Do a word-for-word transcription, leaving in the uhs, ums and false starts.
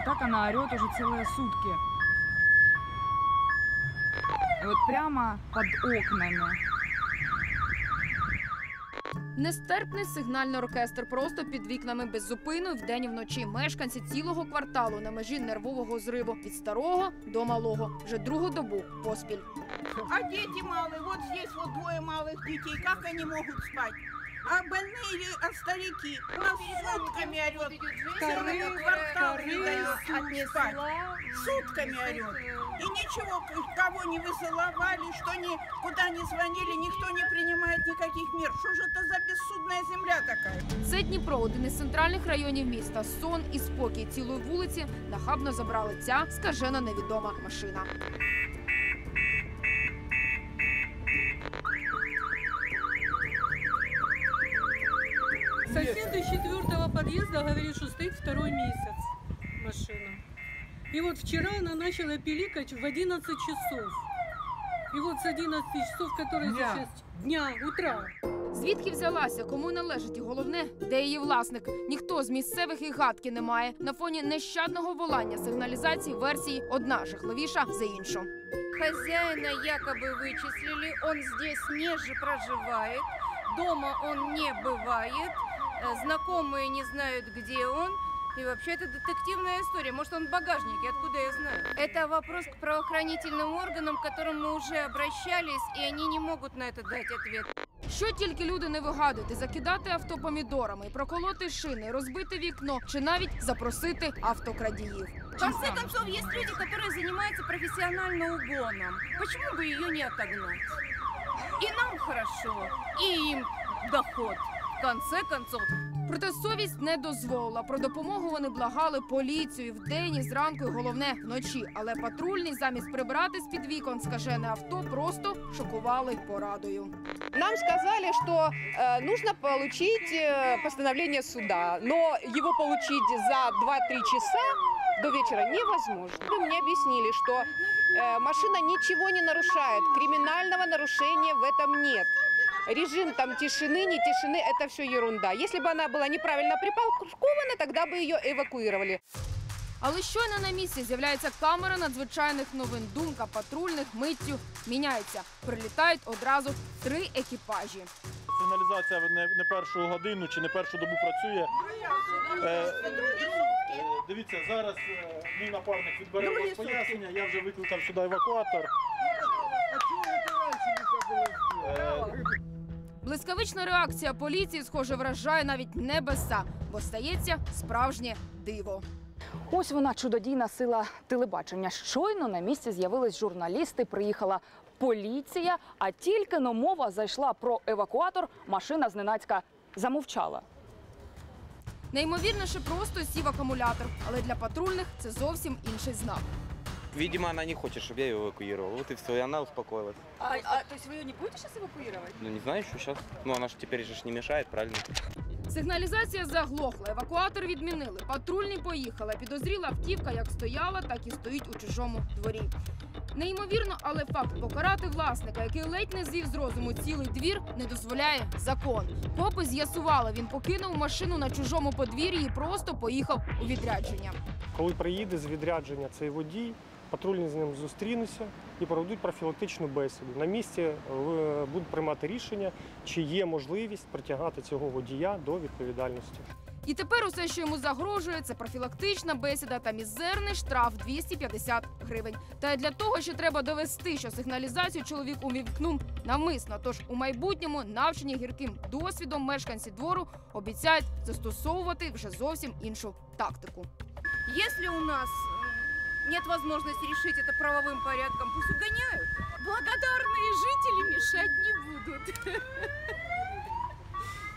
И так она орет уже целые сутки. И вот прямо под окнами. Нестерпний сигнальний оркестр просто під вікнами без зупину вдень і вночі. Мешканці цілого кварталу на межі нервового зриву. Від старого до малого. Вже другу добу поспіль. А дети малые, вот здесь вот двое малых детей, как они могут спать? А больные или а старики? У нас сутками орет. Целый квартал не дают спать. Сутками орет. И ничего, кого не высылали, что ни, куда не звонили, никто не принимает никаких мер. Что же это за бессудная земля такая? Це Дніпро, один із центральних районів міста. Сон і спокій цілої вулиці нахабно забрали ця скажена невідома машина. Сосед из четвертого подъезда говорит, что стоит второй месяц машина. И вот вчера она начала пиликать в одиннадцать часов. И вот с одиннадцати часов, которые сейчас дня, утра. Звідки взялася, кому належить і головне, де її власник? Ніхто з місцевих і гадки не має. На фоні нещадного волання сигналізації версії одна жахливіша за іншу. Хозяина якобы вычислили, он здесь не же проживает, дома он не бывает, знакомые не знают, где он. И вообще это детективная история. Может, он в багажнике, откуда я знаю? Это вопрос к правоохранительным органам, к которым мы уже обращались, и они не могут на это дать ответ. Що тільки люди не вигадують: закидати авто помідорами, проколоти шини, розбити вікно, чи навіть запросити автокрадіїв. В конце концов, есть люди, которые занимаются профессионально угоном. Почему бы ее не отогнать? И нам хорошо, и им доход. В конце концов. Проте совість не дозволила. Про допомогу вони благали поліцію вдень і зранку, і головне – вночі. Але патрульні замість прибрати з-під вікон скажене авто просто шокували порадою. Нам сказали, что э, нужно получить э, постановление суда, но его получить за два-три часа до вечера невозможно. Вы мне объяснили, что э, машина ничего не нарушает, криминального нарушения в этом нет. Режим там тишины, не тишины – это все ерунда. Если бы она была неправильно припаркована, тогда бы ее эвакуировали. Але щойно на місці з'являється камера надзвичайних новин. Думка патрульних миттю міняється. Прилітають одразу три екіпажі. Сигналізація не, не першу годину чи не першу добу працює. Е, дивіться, зараз е, мій напарник відбере у вас пояснення. Я вже викликав сюди евакуатор. Е, Блискавична реакція поліції, схоже, вражає навіть небеса, бо стається справжнє диво. Ось вона, чудодійна сила телебачення. Щойно на місці з'явились журналісти, приїхала поліція, а тільки но мова зайшла про евакуатор, машина зненацька замовчала. Неймовірніше, просто сів акумулятор, але для патрульних це зовсім інший знак. Видимо, она не хочет, чтобы я ее эвакуировал. Вот и все, и она успокоилась. А, а то есть вы ее не будете сейчас эвакуировать? Ну, не знаю, что сейчас. Ну, она же теперь же не мешает, правильно? Сигналізація заглохла, евакуатор відмінили, патрульні поїхали. Підозріла автівка як стояла, так і стоїть у чужому дворі. Неймовірно, але факт покарати власника, який ледь не звів з розуму цілий двір, не дозволяє закон. Копи з'ясували, він покинув машину на чужому подвір'ї і просто поїхав у відрядження. Коли приїде з відрядження цей водій, патрульні з ним зустрінуться і проведуть профілактичну бесіду. На місці будуть приймати рішення, чи є можливість притягати цього водія до відповідальності. І тепер усе, що йому загрожує, це профілактична бесіда та мізерний штраф двісті п'ятдесят гривень. Та й для того, що треба довести, що сигналізацію чоловік увімкнув навмисно. Тож у майбутньому, навчені гірким досвідом, мешканці двору обіцяють застосовувати вже зовсім іншу тактику. Если у нас нет возможности решить это правовым порядком, пусть угоняют. Благодарные жители мешать не будут.